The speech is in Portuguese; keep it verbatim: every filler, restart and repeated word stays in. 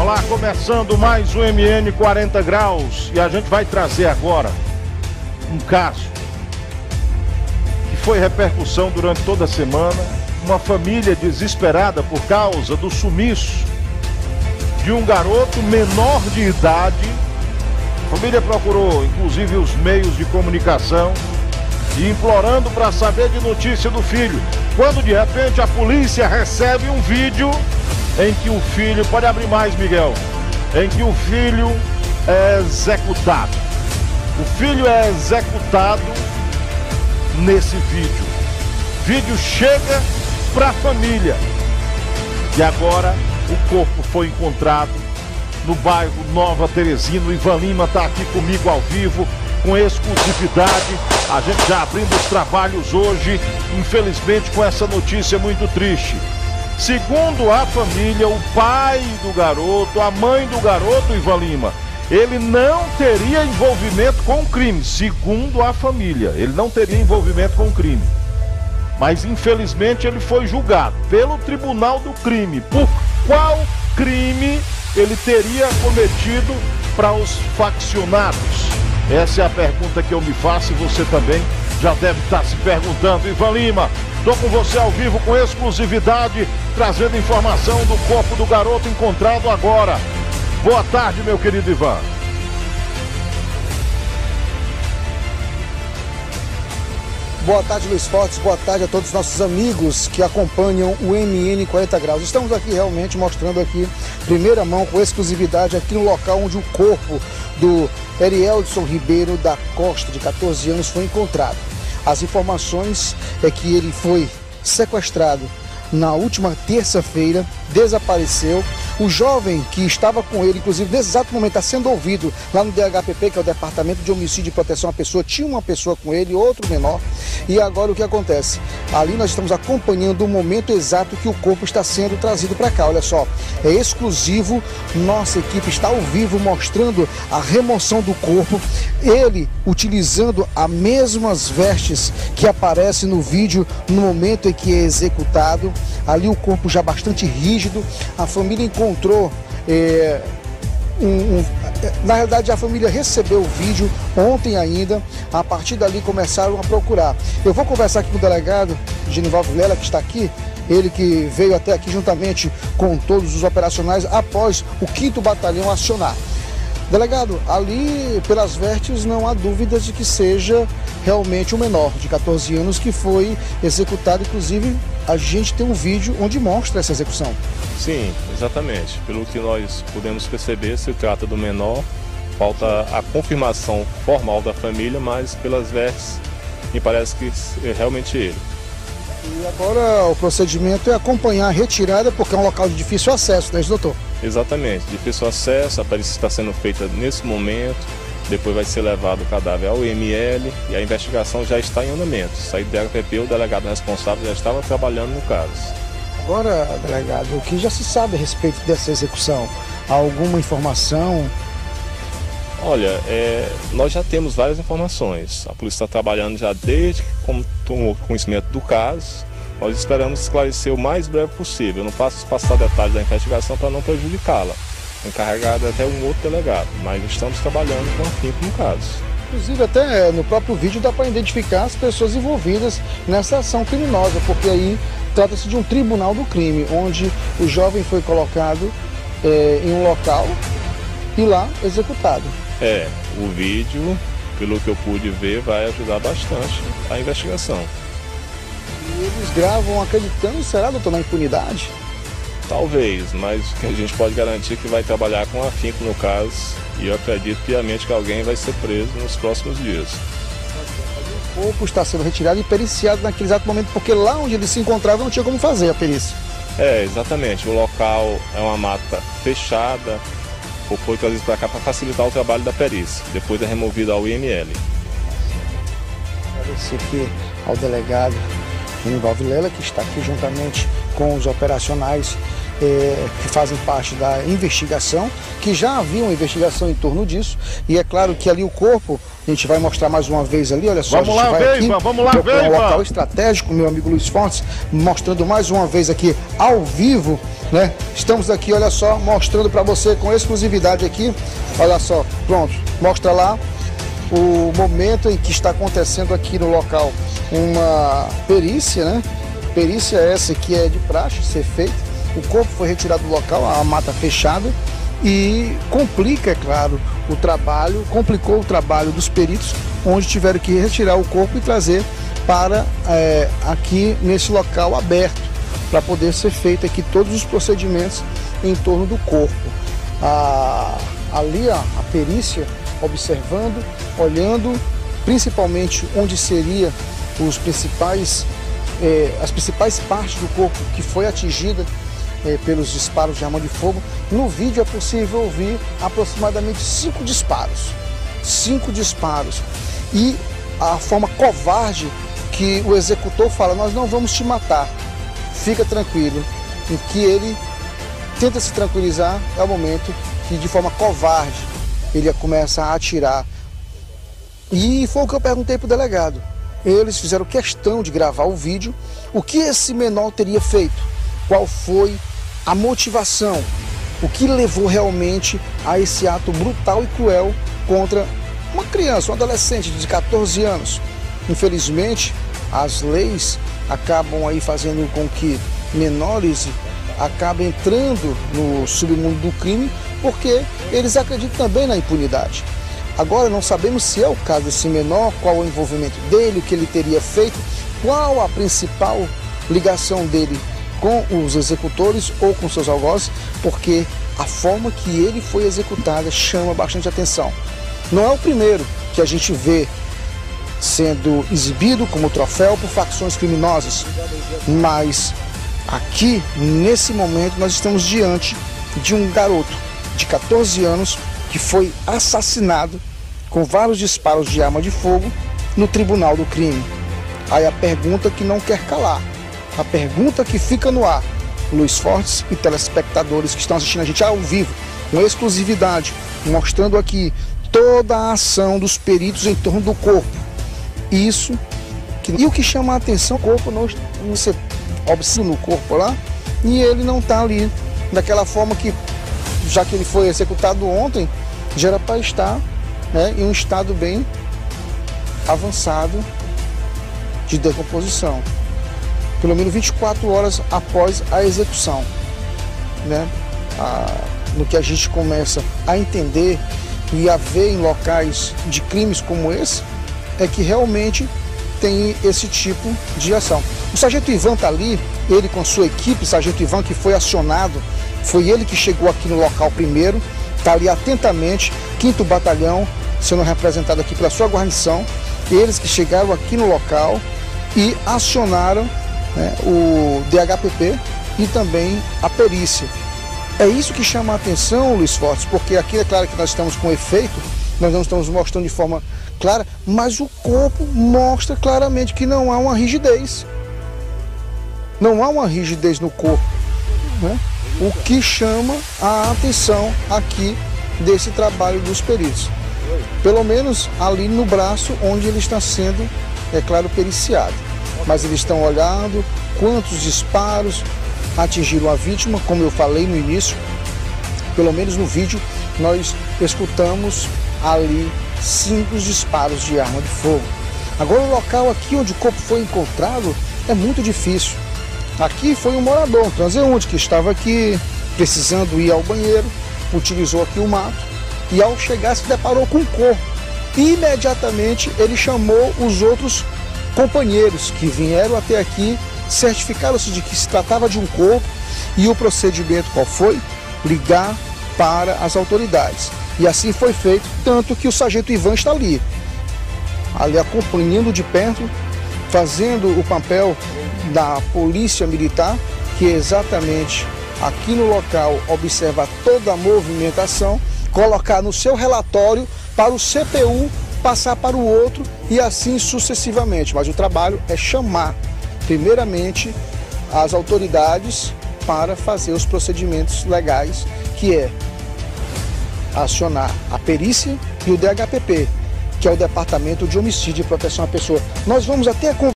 lá, começando mais um M N quarenta graus, e a gente vai trazer agora um caso que foi repercussão durante toda a semana. Uma família desesperada por causa do sumiço de um garoto menor de idade. A família procurou inclusive os meios de comunicação e implorando para saber de notícia do filho, quando de repente a polícia recebe um vídeo em que o filho, pode abrir mais, Miguel, em que o filho é executado. O filho é executado nesse vídeo. O vídeo chega para a família e agora o corpo foi encontrado no bairro Nova Teresina. O Ivan Lima está aqui comigo ao vivo, com exclusividade. A gente já abrindo os trabalhos hoje, infelizmente com essa notícia muito triste. Segundo a família, o pai do garoto, a mãe do garoto, Ivan Lima, ele não teria envolvimento com o crime. Segundo a família, ele não teria envolvimento com o crime. Mas infelizmente ele foi julgado pelo Tribunal do Crime. Por qual crime ele teria cometido para os faccionados? Essa é a pergunta que eu me faço e você também já deve estar se perguntando. Ivan Lima, estou com você ao vivo com exclusividade, trazendo informação do corpo do garoto encontrado agora. Boa tarde, meu querido Ivan. Boa tarde, Luiz Fortes. Boa tarde a todos os nossos amigos que acompanham o M N quarenta graus. Estamos aqui realmente mostrando aqui, primeira mão, com exclusividade, aqui no local onde o corpo do Erieldson Ribeiro da Costa, de quatorze anos, foi encontrado. As informações é que ele foi sequestrado na última terça-feira, desapareceu. O jovem que estava com ele, inclusive nesse exato momento, está sendo ouvido lá no D H P P, que é o Departamento de Homicídio e Proteção à Pessoa. Tinha uma pessoa com ele, outro menor. E agora o que acontece? Ali nós estamos acompanhando o momento exato que o corpo está sendo trazido para cá. Olha só, é exclusivo. Nossa equipe está ao vivo mostrando a remoção do corpo. Ele utilizando as mesmas vestes que aparecem no vídeo no momento em que é executado. Ali o corpo já bastante rígido. A família encontrou é, um, um, na realidade a família recebeu o vídeo ontem ainda. A partir dali começaram a procurar. Eu vou conversar aqui com o delegado Genival Vilela, que está aqui, ele que veio até aqui juntamente com todos os operacionais após o quinto batalhão acionar. Delegado, ali pelas vestes não há dúvidas de que seja realmente um menor de quatorze anos que foi executado. Inclusive a gente tem um vídeo onde mostra essa execução. Sim, exatamente. Pelo que nós podemos perceber, se trata do menor. Falta a confirmação formal da família, mas pelas vestes me parece que é realmente ele. E agora o procedimento é acompanhar a retirada, porque é um local de difícil acesso, não é isso, doutor? Exatamente, difícil acesso. A perícia está sendo feita nesse momento. Depois vai ser levado o cadáver ao I M L e a investigação já está em andamento. Saído do D H P P, o delegado responsável já estava trabalhando no caso. Agora, delegado, o que já se sabe a respeito dessa execução? Há alguma informação? Olha, é, nós já temos várias informações. A polícia está trabalhando já desde que tomou conhecimento do caso. Nós esperamos esclarecer o mais breve possível. Eu não posso passar detalhes da investigação para não prejudicá-la. Encarregado até um outro delegado, mas estamos trabalhando com afinco no caso. Inclusive até no próprio vídeo dá para identificar as pessoas envolvidas nessa ação criminosa, porque aí trata-se de um tribunal do crime, onde o jovem foi colocado é, em um local e lá executado. É, o vídeo, pelo que eu pude ver, vai ajudar bastante a investigação. E eles gravam acreditando, será, doutor, na impunidade? Talvez, mas o que a gente pode garantir é que vai trabalhar com afinco no caso, e eu acredito piamente que alguém vai ser preso nos próximos dias. O corpo está sendo retirado e periciado naquele exato momento, porque lá onde ele se encontrava não tinha como fazer a perícia. É, exatamente. O local é uma mata fechada, foi trazido para cá para facilitar o trabalho da perícia, depois é removido ao I M L. Agradecer aqui ao delegado Genival Vilela, que está aqui juntamente com os operacionais é, que fazem parte da investigação, que já havia uma investigação em torno disso, e é claro que ali o corpo, a gente vai mostrar mais uma vez ali, olha só, vamos a gente lá, vai Veiva, aqui, vamos lá, é Veiva. um local estratégico, meu amigo Luiz Fortes, mostrando mais uma vez aqui ao vivo, né? Estamos aqui, olha só, mostrando para você com exclusividade aqui, olha só, pronto, mostra lá o momento em que está acontecendo aqui no local uma perícia, né? Perícia essa que é de praxe ser feita. O corpo foi retirado do local, a mata fechada, e complica, é claro, o trabalho, complicou o trabalho dos peritos, onde tiveram que retirar o corpo e trazer para é, aqui nesse local aberto, para poder ser feito aqui todos os procedimentos em torno do corpo. A, ali a, a perícia observando, olhando, principalmente onde seria os principais, eh, as principais partes do corpo que foi atingida eh, pelos disparos de arma de fogo. No vídeo é possível ouvir aproximadamente cinco disparos, cinco disparos, e a forma covarde que o executor fala: nós não vamos te matar, fica tranquilo. Em que ele tenta se tranquilizar é o momento que, de forma covarde, ele começa a atirar. E foi o que eu perguntei para o delegado. Eles fizeram questão de gravar o vídeo. O que esse menor teria feito? Qual foi a motivação? O que levou realmente a esse ato brutal e cruel contra uma criança, um adolescente de quatorze anos? Infelizmente, as leis acabam aí fazendo com que menores acabem entrando no submundo do crime, porque eles acreditam também na impunidade. Agora não sabemos se é o caso desse menor, qual o envolvimento dele, o que ele teria feito, qual a principal ligação dele com os executores ou com seus algozes, porque a forma que ele foi executado chama bastante atenção. Não é o primeiro que a gente vê sendo exibido como troféu por facções criminosas, mas aqui, nesse momento, nós estamos diante de um garoto de quatorze anos que foi assassinado com vários disparos de arma de fogo no tribunal do crime. Aí a pergunta que não quer calar, a pergunta que fica no ar, Luiz Fortes e telespectadores que estão assistindo a gente ao vivo, com exclusividade, mostrando aqui toda a ação dos peritos em torno do corpo. Isso, que, e o que chama a atenção, o corpo não, você observa no corpo lá, e ele não está ali daquela forma que, já que ele foi executado ontem, já era para estar, né, em um estado bem avançado de decomposição. Pelo menos vinte e quatro horas após a execução, né? Ah, no que a gente começa a entender e a ver em locais de crimes como esse, é que realmente tem esse tipo de ação. O sargento Ivan está ali, ele com sua equipe, sargento Ivan que foi acionado, foi ele que chegou aqui no local primeiro, está ali atentamente, quinto batalhão, sendo representado aqui pela sua guarnição, eles que chegaram aqui no local e acionaram, né, o D H P P e também a perícia. É isso que chama a atenção, Luiz Fortes, porque aqui é claro que nós estamos com efeito, nós não estamos mostrando de forma clara, mas o corpo mostra claramente que não há uma rigidez. Não há uma rigidez no corpo, né? O que chama a atenção aqui desse trabalho dos peritos. Pelo menos ali no braço onde ele está sendo, é claro, periciado. Mas eles estão olhando quantos disparos atingiram a vítima, como eu falei no início, pelo menos no vídeo nós escutamos ali cinco disparos de arma de fogo. Agora o local aqui onde o corpo foi encontrado é muito difícil. Aqui foi um morador, um transeunte que estava aqui precisando ir ao banheiro, utilizou aqui o mato e ao chegar se deparou com o corpo. Imediatamente ele chamou os outros companheiros que vieram até aqui, certificaram-se de que se tratava de um corpo e o procedimento qual foi? Ligar para as autoridades. E assim foi feito, tanto que o sargento Ivan está ali, ali acompanhando de perto, fazendo o papel da polícia militar, que exatamente aqui no local observa toda a movimentação, colocar no seu relatório para o C P U passar para o outro e assim sucessivamente. Mas o trabalho é chamar primeiramente as autoridades para fazer os procedimentos legais, que é acionar a perícia e o D H P P, que é o Departamento de Homicídio e Proteção à Pessoa. Nós vamos até